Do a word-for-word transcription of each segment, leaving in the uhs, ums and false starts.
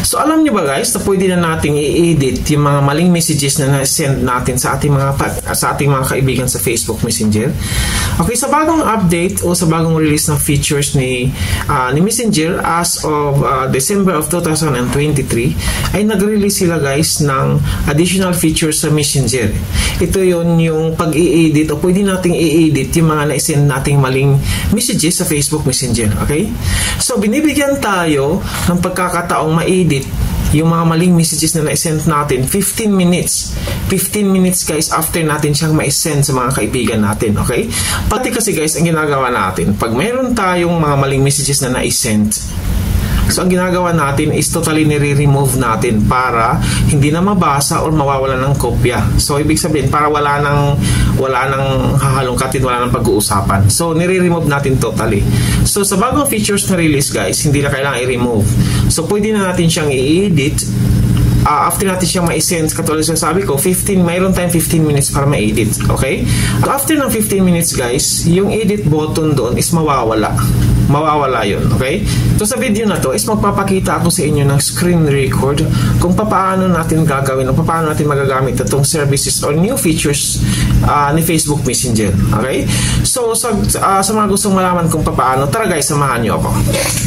So alam niyo ba guys na pwede na nating i-edit yung mga maling messages na na-send natin sa ating mga sa ating mga kaibigan sa Facebook Messenger. Okay, sa bagong update o sa bagong release ng features ni uh, ni Messenger as of uh, December of two thousand twenty-three ay nag-release sila guys ng additional features sa Messenger. Ito yon yung pag-i-edit o pwede nating i-edit yung mga na-send nating maling messages sa Facebook Messenger. Okay? So binibigyan tayo ng pagkakataong ma-edit yung mga maling messages na na-send natin fifteen minutes. fifteen minutes guys after natin siyang ma-send sa mga kaibigan natin. Okay? Pati kasi guys, ang ginagawa natin, pag mayroon tayong mga maling messages na na-send, so ang ginagawa natin is totally nire-remove natin para hindi na mabasa or mawawala ng kopya. So ibig sabihin para wala nang wala nang hahalongkatin, wala nang pag-uusapan. So nire-remove natin totally. So sa bagong features na release guys, hindi na kailangan i-remove. So pwede na natin siyang i-edit. Uh, after natin siyang ma-send, katulad sa sabi ko, fifteen, mayroon tayong fifteen minutes para ma-edit. Okay? So after ng fifteen minutes guys, yung edit button doon is mawawala. Mawawala yun, okay? So sa video na to is magpapakita ako sa inyo ng screen record kung paano natin gagawin o paano natin magagamit itong services or new features uh, ni Facebook Messenger, okay? So sa, uh, sa mga gustong malaman kung paano, tara guys, samahan nyo ako.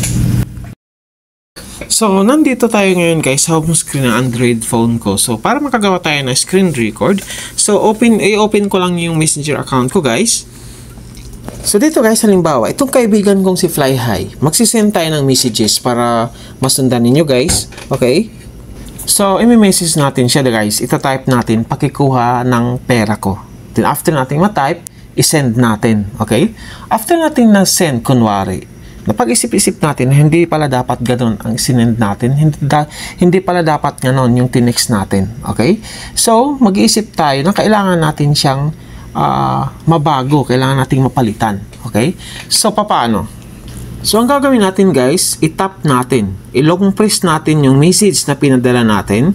So nandito tayo ngayon guys sa home screen ng Android phone ko. So para makagawa tayo ng screen record, so open i-open ko lang yung Messenger account ko guys. So dito guys, halimbawa, itong kaibigan kong si Fly High, magsisend tayo ng messages para masundan ninyo guys. Okay? So, i-message natin siya guys. Ita-type natin, pakikuha ng pera ko. Then after natin ma-type, i-send natin. Okay? After natin na-send, kunwari, napag-isip-isip natin, hindi pala dapat ganun ang sinend natin. Hindi, da, hindi pala dapat ganun yung tinext natin. Okay? So, mag-iisip tayo na kailangan natin siyang Uh, mabago, kailangan nating mapalitan. Okay? So, paano? So, ang gagawin natin guys, i-tap natin. I-long press natin yung message na pinadala natin.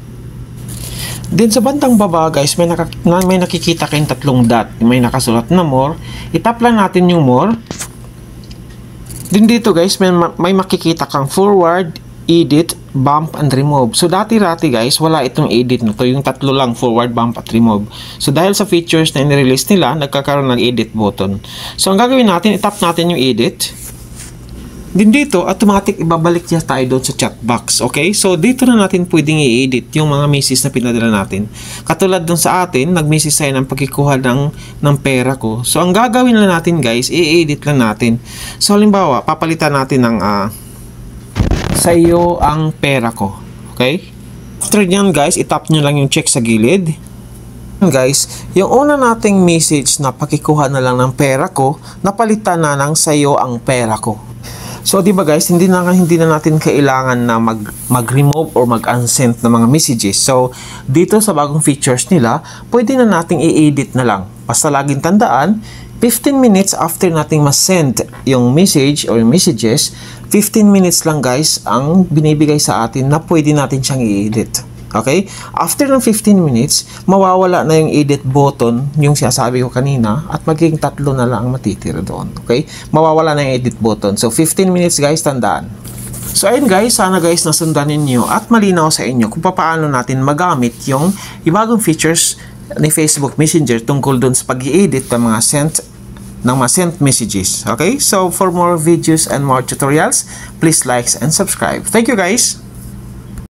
Then, sa bandang baba guys, may, naka, may nakikita kayong tatlong dot. May nakasulat na more. I-tap lang natin yung more. Then dito guys, may, may makikita kang forward, edit, bump, and remove. So, dati-rati guys, wala itong edit na to. Yung tatlo lang, forward, bump, at remove. So, dahil sa features na in-release nila, nagkakaroon ng edit button. So, ang gagawin natin, itap natin yung edit. Din dito, automatic ibabalik niya tayo doon sa chat box. Okay? So, dito na natin pwedeng i-edit yung mga messages na pinadala natin. Katulad dun sa atin, nag-message tayo ng pagkikuha ng, ng pera ko. So, ang gagawin lang natin guys, i-edit lang natin. So, halimbawa, papalitan natin ng uh, sa iyo ang pera ko. Okay? After nyan guys, itap nyo lang yung check sa gilid. Guys, yung una nating message na pakikuha na lang ng pera ko, napalitan na ng sa iyo ang pera ko. So, di ba guys, hindi na, hindi na natin kailangan na mag, mag-remove or mag-unsend ng mga messages. So, dito sa bagong features nila, pwede na nating i-edit na lang. Basta laging tandaan, fifteen minutes after nating ma-send yung message or yung messages, fifteen minutes lang guys ang binibigay sa atin na pwede natin siyang i-edit. Okay? After ng fifteen minutes, mawawala na yung edit button, yung sinasabi ko kanina, at magiging tatlo na lang ang matitira doon. Okay? Mawawala na yung edit button. So, fifteen minutes guys, tandaan. So, ayun guys, sana guys nasundan ninyo at malinaw sa inyo kung paano natin magamit yung ibagong features ni Facebook Messenger tungkol dun sa pag-i-edit ng mga sent ng mga sent messages. Okay? So, for more videos and more tutorials, please like and subscribe. Thank you guys!